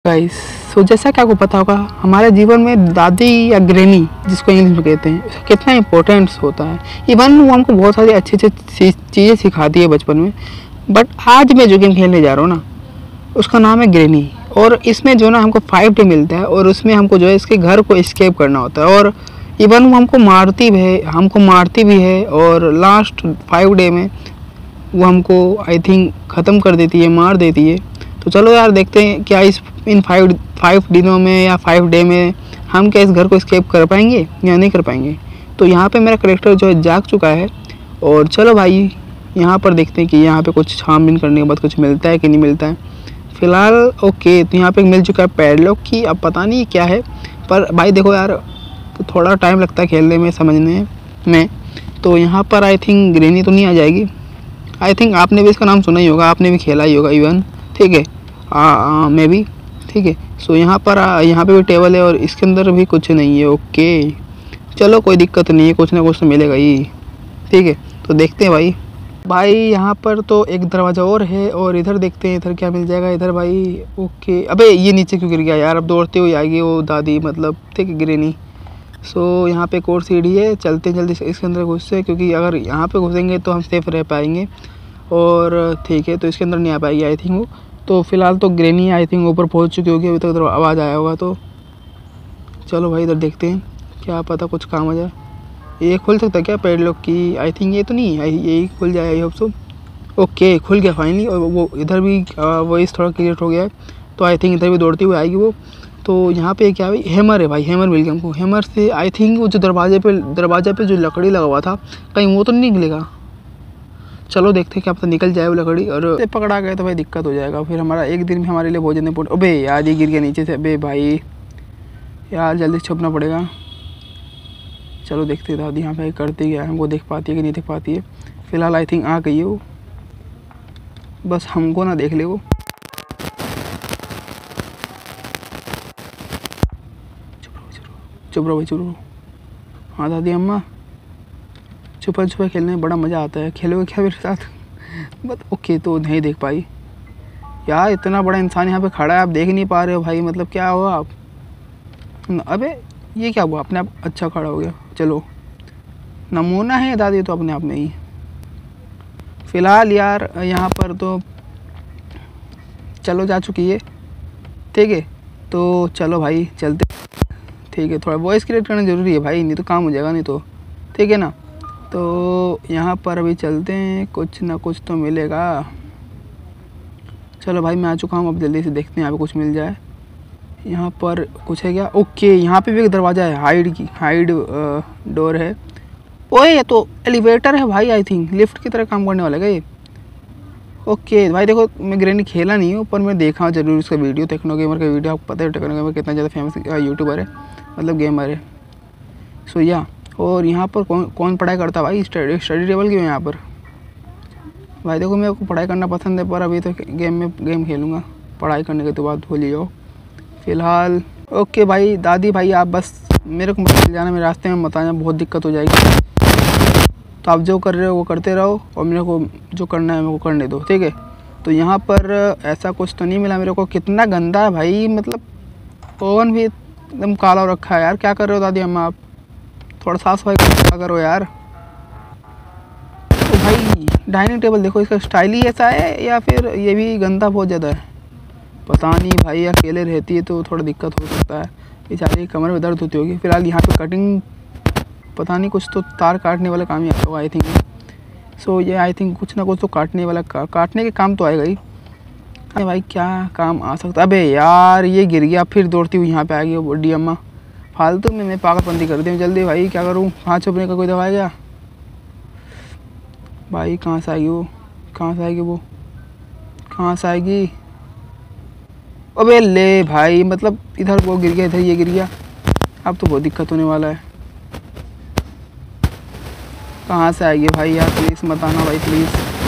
Guys, सो जैसा कि आपको पता होगा हमारे जीवन में दादी या ग्रैनी जिसको इंग्लिश में कहते हैं कितना इम्पोर्टेंस होता है। इवन वो हमको बहुत सारी अच्छी अच्छी चीज़ें सिखाती है बचपन में। बट आज मैं जो गेम खेलने जा रहा हूँ ना, उसका नाम है ग्रैनी। और इसमें जो ना हमको 5 डे मिलता है और उसमें हमको जो है इसके घर को एस्केप करना होता है। और इवन वो हमको मारती भी है और लास्ट 5 डे में वो हमको आई थिंक ख़त्म कर देती है, मार देती है। तो चलो यार देखते हैं क्या इन 5 दिनों में या 5 डे में हम क्या इस घर को एस्केप कर पाएंगे या नहीं कर पाएंगे। तो यहाँ पे मेरा करेक्टर जो है जाग चुका है। और चलो भाई यहाँ पर देखते हैं कि यहाँ पे कुछ छानबीन करने के बाद कुछ मिलता है कि नहीं मिलता है। फ़िलहाल ओके, तो यहाँ पे मिल चुका है पैडलॉक की। अब पता नहीं क्या है, पर भाई देखो यार तो थोड़ा टाइम लगता है खेलने में, समझने में। तो यहाँ पर आई थिंक ग्रैनी तो नहीं आ जाएगी। आई थिंक आपने भी इसका नाम सुना ही होगा, आपने भी खेला ही होगा इवन, ठीक है। मैं भी, ठीक है। सो यहाँ पे भी टेबल है और इसके अंदर भी कुछ नहीं है। ओके चलो कोई दिक्कत नहीं है, कुछ ना कुछ तो मिलेगा ही, ठीक है। तो देखते हैं भाई यहाँ पर तो एक दरवाज़ा और है और इधर देखते हैं इधर क्या मिल जाएगा। इधर भाई ओके, अबे ये नीचे क्यों गिर गया यार। अब दौड़ते हुए आएगी वो दादी, मतलब ठीक है ग्रैनी। सो यहाँ पे एक और सीढ़ी है, चलते हैं जल्दी से इसके अंदर घुसते, क्योंकि अगर यहाँ पे घुसेंगे तो हम सेफ रह पाएंगे। और ठीक है, तो इसके अंदर नहीं आ पाएगी आई थिंक वो। तो फिलहाल तो ग्रैनी आई थिंक ऊपर पहुंच चुकी होगी, अभी तक तो आवाज़ आया होगा। तो चलो भाई इधर देखते हैं, क्या पता कुछ काम आ जाए। ये खुल सकता है क्या पैडलॉक की? आई थिंक ये तो नहीं है, यही खुल जाए आई होप सो। ओके खुल गया फाइनली। और वो इधर भी वॉइस थोड़ा क्लियर हो गया है, तो आई थिंक इधर भी दौड़ती हुई आएगी वो। तो यहाँ पे क्या है, हैमर है भाई, हैमर मिल गया हमको। हैमर से आई थिंक वो जो दरवाजे पे जो लकड़ी लगा हुआ था, कहीं वो तो नहीं निकलेगा। चलो देखते हैं क्या पता निकल जाए वो लकड़ी। और पकड़ा गया तो भाई दिक्कत हो जाएगा, फिर हमारा एक दिन में हमारे लिए भोजन नहीं पड़े। अबे यार ये गिर गया नीचे से। अबे भाई यार जल्दी छुपना पड़ेगा। चलो देखते हैं दादी यहाँ पे करती क्या है, हमको देख पाती है कि नहीं देख पाती है। फिलहाल आई थिंक आ गई है वो, बस हमको ना देख ले वो। चुप रहो भाई, चुप रहो। हाँ दादी अम्मा, छुपन छुपा खेलने में बड़ा मज़ा आता है, खेलोगे क्या मेरे साथ? बट ओके, तो नहीं देख पाई यार। इतना बड़ा इंसान यहाँ पे खड़ा है, आप देख नहीं पा रहे हो भाई, मतलब क्या हुआ आप? अबे ये क्या हुआ, अपने आप अच्छा खड़ा हो गया। चलो नमूना है दादी तो अपने आप में ही। फ़िलहाल यार यहाँ पर तो चलो जा चुकी है, ठीक है। तो चलो भाई चलते, ठीक है। थोड़ा वॉइस क्रिएट करना ज़रूरी है भाई, नहीं तो काम हो जाएगा नहीं तो, ठीक है ना। तो यहाँ पर अभी चलते हैं, कुछ ना कुछ तो मिलेगा। चलो भाई मैं आ चुका हूँ, अब जल्दी से देखते हैं यहाँ पे कुछ मिल जाए। यहाँ पर कुछ है क्या? ओके यहाँ पे भी एक दरवाज़ा है, हाइड डोर है। ओए ये तो एलिवेटर है भाई, आई थिंक लिफ्ट की तरह काम करने वाला है ये। ओके भाई देखो, मैं ग्रैनी खेला नहीं हूँ, पर मैं देखा जरूर इसका वीडियो। टेक्नो गेमर का वीडियो, आपको पता है टेक्नो गेमर कितना ज़्यादा फेमस यूट्यूबर है, मतलब गेमर है। सो या और यहाँ पर कौन पढ़ाई करता है भाई? स्टडी टेबल क्यों है यहाँ पर? भाई देखो मेरे को पढ़ाई करना पसंद है, पर अभी तो गेम खेलूँगा, पढ़ाई करने के तो बाद भूल ही जाओ फ़िलहाल। ओके भाई दादी भाई आप बस मेरे को मत जाना, मेरे रास्ते में मत आना, बहुत दिक्कत हो जाएगी। तो आप जो कर रहे हो वो करते रहो और मेरे को जो करना है मेरे को करने दो, ठीक है। तो यहाँ पर ऐसा कुछ तो नहीं मिला मेरे को। कितना गंदा है भाई, मतलब ओवन भी एकदम काला रखा है यार। क्या कर रहे हो दादी अम्मा आप? थोड़ा साफ सफाई करो यार। तो भाई डाइनिंग टेबल देखो, इसका स्टाइल ही ऐसा है या फिर ये भी गंदा बहुत ज़्यादा है, पता नहीं भाई। अकेले रहती है तो थोड़ा दिक्कत हो सकता है, बेचारी कमर में दर्द होती होगी। फिलहाल यहाँ पे कटिंग, पता नहीं कुछ तो तार काटने वाला काम ही आता होगा आई थिंक। सो ये आई थिंक कुछ ना कुछ तो काटने के काम तो आएगा ही। अरे भाई क्या काम आ सकता है? अबे यार ये गिर गया, फिर दौड़ती हुई यहाँ पे आ गई वो बूढ़ी अम्मा। फालतू में मैं पागलपंती कर दी हूँ। जल्दी भाई क्या करूँ, कहाँ छुपने का कोई दवा है क्या भाई? कहाँ से आएगी वो, कहाँ से आएगी वो, कहाँ से आएगी? अबे ले भाई, मतलब इधर वो गिर गया, इधर ये गिर गया, अब तो बहुत दिक्कत होने वाला है। कहाँ से आएगी भाई यार, प्लीज़ मत आना भाई प्लीज़।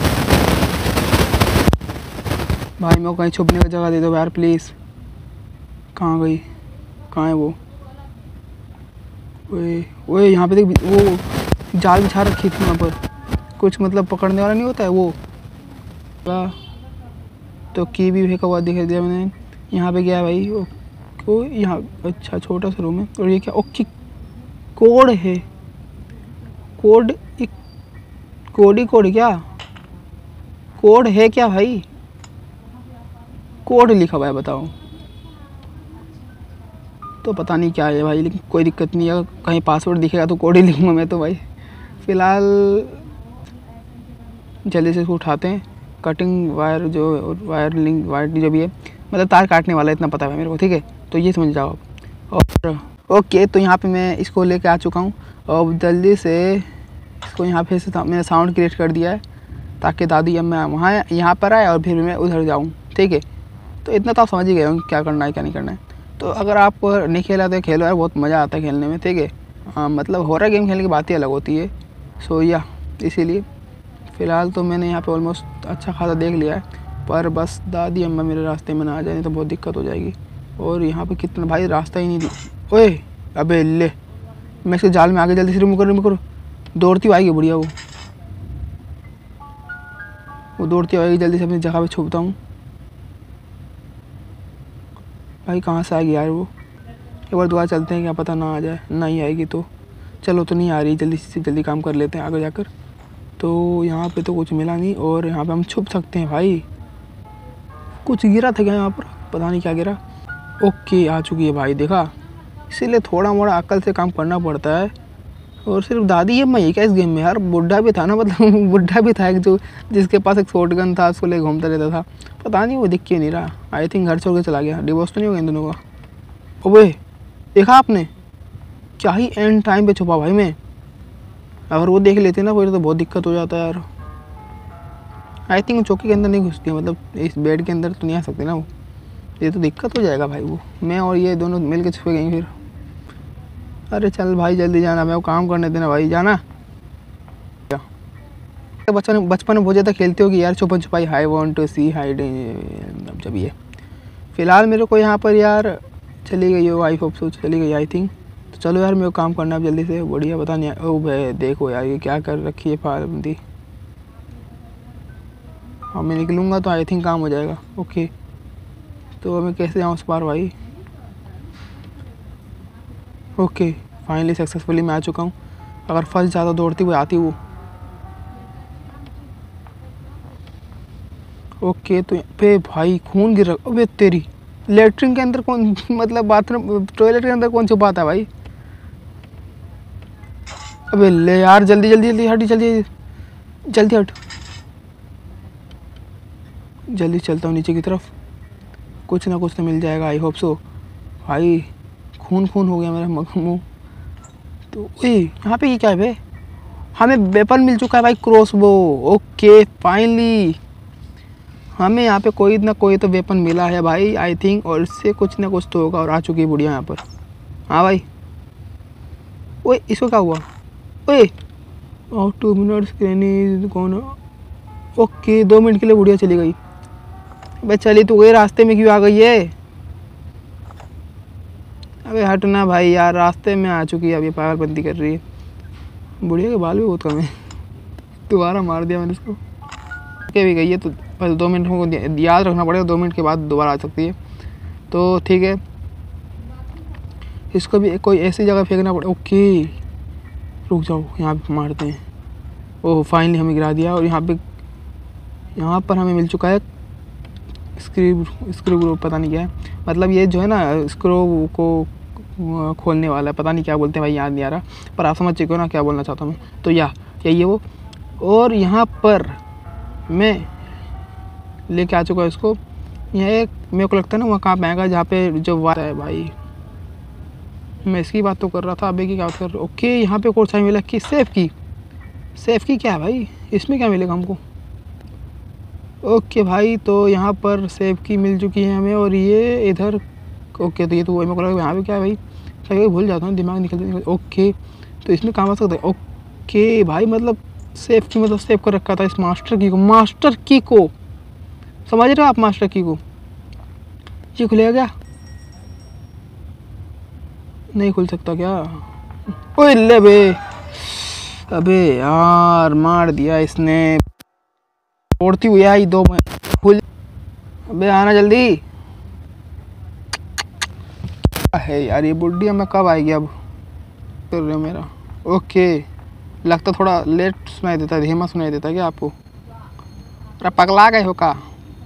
भाई मेरे को कहीं छुपने का जगह दे दो यार प्लीज़। कहाँ गई, कहाँ है वो? ओए ओए यहाँ पे देख, वो जाल बिछा रखी थी वहाँ पर, कुछ मतलब पकड़ने वाला नहीं होता है वो। तो की भी फेंका हुआ दिखाई दिया मैंने। यहाँ पे क्या है भाई? ओ यहाँ अच्छा छोटा सा रूम है। और ये क्या? ओके कोड है। कोड एक कोड क्या? कोड है क्या भाई? कोड लिखा हुआ है बताओ। तो पता नहीं क्या है भाई, लेकिन कोई दिक्कत नहीं है। कहीं पासवर्ड दिखेगा तो कोड ही लिखूँगा मैं तो भाई। फ़िलहाल जल्दी से इसको उठाते हैं। कटिंग वायर जो वायर लिंक वायर जो भी है, मतलब तार काटने वाला है, इतना पता है मेरे को, ठीक है। तो ये समझ जाओ आप। और ओके, तो यहाँ पे मैं इसको लेके आ चुका हूँ। और जल्दी से इसको यहाँ पे से मैंने साउंड क्रिएट कर दिया है, ताकि दादी अब मैं वहाँ यहाँ पर आए और फिर मैं उधर जाऊँ, ठीक है। तो इतना तो आप समझ ही गए होंगे क्या करना है क्या नहीं करना है। तो अगर आप नहीं खेला तो खेलो यार, बहुत मज़ा आता है खेलने में, ठीक है। हाँ मतलब हॉरर गेम खेलने की बात ही अलग होती है। सो या इसीलिए फ़िलहाल तो मैंने यहाँ पे ऑलमोस्ट अच्छा खासा देख लिया है, पर बस दादी अम्मा मेरे रास्ते में ना आ जाए तो बहुत दिक्कत हो जाएगी। और यहाँ पे कितना भाई रास्ता ही नहीं दी। ओए अबे ले, मैं इसके जाल में आगे जल्दी से रिमूव करो। दौड़ती आएगी बुढ़िया, वो दौड़ती आएगी। जल्दी से अपनी जगह पे छुपता हूँ। भाई कहाँ से आएगी यार वो? एक बार दुआ चलते हैं, क्या पता ना आ जाए। नहीं आएगी तो चलो, तो नहीं आ रही, जल्दी से जल्दी काम कर लेते हैं आगे जाकर। तो यहाँ पे तो कुछ मिला नहीं, और यहाँ पे हम छुप सकते हैं भाई। कुछ गिरा था क्या यहाँ पर? पता नहीं क्या गिरा। ओके आ चुकी है भाई, देखा। इसीलिए थोड़ा मोड़ा अक्ल से काम करना पड़ता है। और सिर्फ दादी है मैं क्या इस गेम में यार? बुढ़ा भी था ना, मतलब बुढ़ा भी था एक, जो जिसके पास एक शॉटगन था, उसको ले घूमता रहता था। पता नहीं वो दिख क्यों नहीं रहा। आई थिंक घर छोड़ के चला गया। डिवोर्स तो नहीं हो गया इन दोनों का? ओए देखा आपने, क्या ही एंड टाइम पे छुपा भाई मैं। अगर वो देख लेते ना फिर तो बहुत दिक्कत हो जाता है यार। आई थिंक वो चौकी के अंदर नहीं घुसती है, मतलब इस बेड के अंदर तो नहीं आ सकती ना वो। ये तो दिक्कत हो जाएगा भाई। वो मैं और ये दोनों मिल के छुपे गई फिर। अरे चल भाई जल्दी जाना, मैं वो काम करने देना भाई, जाना। बचपन में बहुत ज़्यादा खेलते हो कि यार छुपन छुपाई, hi want to see hide. जब ये फ़िलहाल मेरे को यहाँ पर यार चली गई हो, आई होप सो चली गई आई थिंक। तो चलो यार मेरे को काम करना है जल्दी से, बढ़िया। पता नहीं ओ भाई देखो यार ये क्या कर रखी है पाबंदी। हाँ मैं निकलूँगा तो आई थिंक काम हो जाएगा। ओके तो मैं कैसे जाऊँ उस पार भाई? ओके फाइनली सक्सेसफुली मैं आ चुका हूँ। अगर फर्स्ट ज़्यादा दौड़ती हुई आती वो। ओके तो यहाँ पे भाई खून गिर रहा। अबे तेरी, लेटरिन के अंदर कौन, मतलब बाथरूम टॉयलेट के अंदर कौन छुपाता है भाई? अबे ले यार, जल्दी जल्दी जल्दी हट, जल्दी जल्दी हट। जल्दी चलता हूँ नीचे की तरफ, कुछ ना कुछ तो मिल जाएगा आई होप सो। भाई खून खून हो गया मेरा मुँह। तो यहाँ पे ये क्या है भाई? हमें वेपन मिल चुका है भाई, क्रॉसबो। ओके फाइनली हमें यहाँ पे कोई ना कोई तो वेपन मिला है भाई आई थिंक, और इससे कुछ ना कुछ तो होगा। और आ चुकी है बुढ़िया यहाँ पर। हाँ भाई ओए इसको क्या हुआ? ओए और 2 मिनट्स कौन? ओके 2 मिनट के लिए बुढ़िया चली गई। भाई चली तो गई, रास्ते में क्यों आ गई है? अबे हटना भाई यार, रास्ते में आ चुकी है, अभी पागलपंती कर रही है। बुढ़िया के बाल भी बहुत कम है। दोबारा मार दिया मैंने इसको। के भी गई है तो बस 2 मिनट को याद रखना पड़ेगा, 2 मिनट के बाद दोबारा आ सकती है। तो ठीक है, इसको भी कोई ऐसी जगह फेंकना पड़े। ओके रुक जाओ, यहाँ पे मारते हैं। ओह फाइनली हमें गिरा दिया। और यहाँ पर हमें मिल चुका है स्क्रू पता नहीं क्या है, मतलब ये जो है ना स्क्रू को खोलने वाला है, पता नहीं क्या बोलते हैं भाई, याद नहीं आ रहा। पर आप समझ चुके हो ना क्या बोलना चाहता हूँ मैं। तो यही है वो। और यहाँ पर मैं लेके आ चुका है इसको। यह एक मेरे को लगता है ना वहाँ कहाँ पे आएगा जहाँ पे जो वार है भाई। मैं इसकी बात तो कर रहा था, अबे की क्या बात कर रहा हूँ। ओके यहाँ पे कौन सा मिला कि सेफ की क्या है भाई? इसमें क्या मिलेगा हमको? ओके भाई तो यहाँ पर सेफ की मिल चुकी है हमें। और ये इधर ओके, तो ये तो वही मेरे को लगा यहाँ पे क्या है भाई, कभी भूल जाता हूँ, दिमाग निकल। ओके तो इसमें काम आ सकता है। ओके भाई मतलब सेफ की मतलब सेव कर रखा था इस मास्टर की को समझ रहे हो आप? मास्टर की को ये खुलेगा क्या? नहीं खुल सकता क्या? ओए ले बे, अबे यार मार दिया इसने। तोड़ती हुई आई 2 खुल। अबे आना जल्दी। है यार, ये बुढ़ी मैं कब आएगी अब? कर रहे हो मेरा ओके। लगता थोड़ा लेट सुनाई देता, धीमा सुनाई देता क्या आपको? अरे पगला गए हो का?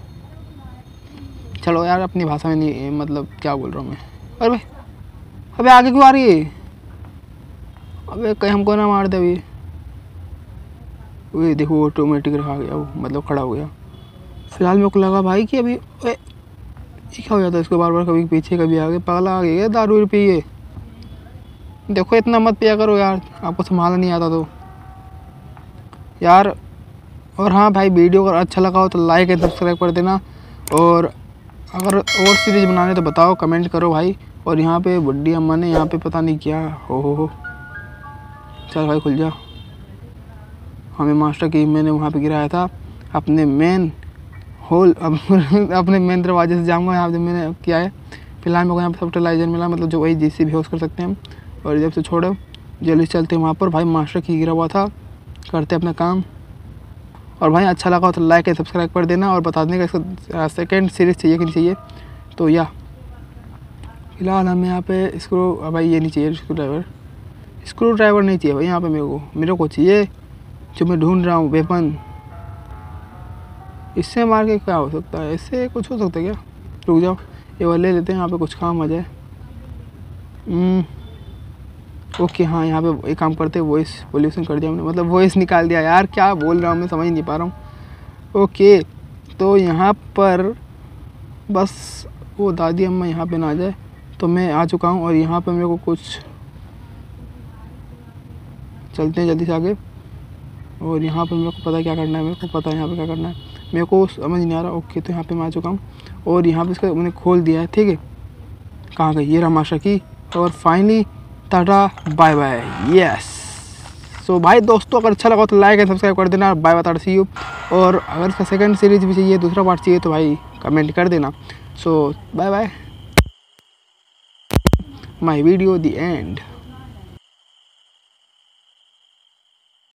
चलो यार, अपनी भाषा में नहीं, मतलब क्या बोल रहा हूँ मैं। अरे भाई, अबे आगे क्यों आ रही है? अबे कहीं हमको ना मार दे अभी। वो देखो ऑटोमेटिक रहा गया, वो मतलब खड़ा हो गया। फिलहाल मेरे को लगा भाई कि अभी ये क्या हो जाता है इसको, बार बार कभी पीछे कभी आगे। पगला आ गया दारू पिए। देखो इतना मत पिया करो यार, आपको संभालना नहीं आता तो यार। और हाँ भाई, वीडियो अगर अच्छा लगा हो तो लाइक एंड सब्सक्राइब कर देना। और अगर और सीरीज बनाने तो बताओ, कमेंट करो भाई। और यहाँ पे बुड्ढी अम्मा ने यहाँ पे पता नहीं क्या हो। चल भाई खुल जा। हमें मास्टर की मैंने वहाँ पे गिराया था अपने मेन होल अपने मेन दरवाजे से जाऊँगा यहाँ पे मैंने किया है। फिलहाल मेरे को यहाँ पे फर्टिलाइजर मिला, मतलब जो वही जिससे भी यूज़ कर सकते हैं हम। और जब से छोड़ो जल्दी चलते हैं वहाँ पर। भाई मास्टर की गिरा हुआ था, करते अपना काम। और भाई अच्छा लगा हो तो लाइक एंड सब्सक्राइब कर देना और बता देने का इसका सेकेंड सीरीज़ चाहिए कि नहीं चाहिए। तो या फिलहाल हम यहाँ पे स्क्रू, भाई ये नहीं चाहिए स्क्रू ड्राइवर नहीं चाहिए भाई यहाँ पे मेरे को चाहिए जो मैं ढूंढ रहा हूँ, वेपन। इससे मार के क्या हो सकता है? इससे कुछ हो सकता है क्या? रुक जाओ, ये वाला ले लेते हैं, यहाँ पे कुछ काम आ जाए। ओके हाँ, यहाँ पे एक काम करते हैं, वॉइस पोल्यूशन कर दिया हमने, मतलब वॉइस निकाल दिया। यार क्या बोल रहा हूँ मैं, समझ नहीं पा रहा हूँ। ओके तो यहाँ पर बस वो दादी अम्मा यहाँ पे ना आ जाए तो मैं आ चुका हूँ। और यहाँ पर मेरे को कुछ, चलते हैं जल्दी से आगे। और यहाँ पर मेरे को पता है क्या करना है, मेरे को पता है यहाँ पे क्या करना है, मेरे को समझ नहीं आ रहा। ओके तो यहाँ पे मैं आ चुका हूँ और यहाँ पे इसका मैंने खोल दिया है, ठीक है। कहाँ गई ये रहा मास्टर की। और finally tata bye bye, yes. So भाई दोस्तों, अगर अच्छा लगा तो लाइक एंड सब्सक्राइब कर देना। Bye bye, tata see you. और अगर इसका सेकंड सीरीज भी चाहिए, दूसरा पार्ट चाहिए तो भाई कमेंट कर देना। So bye bye, my video the and.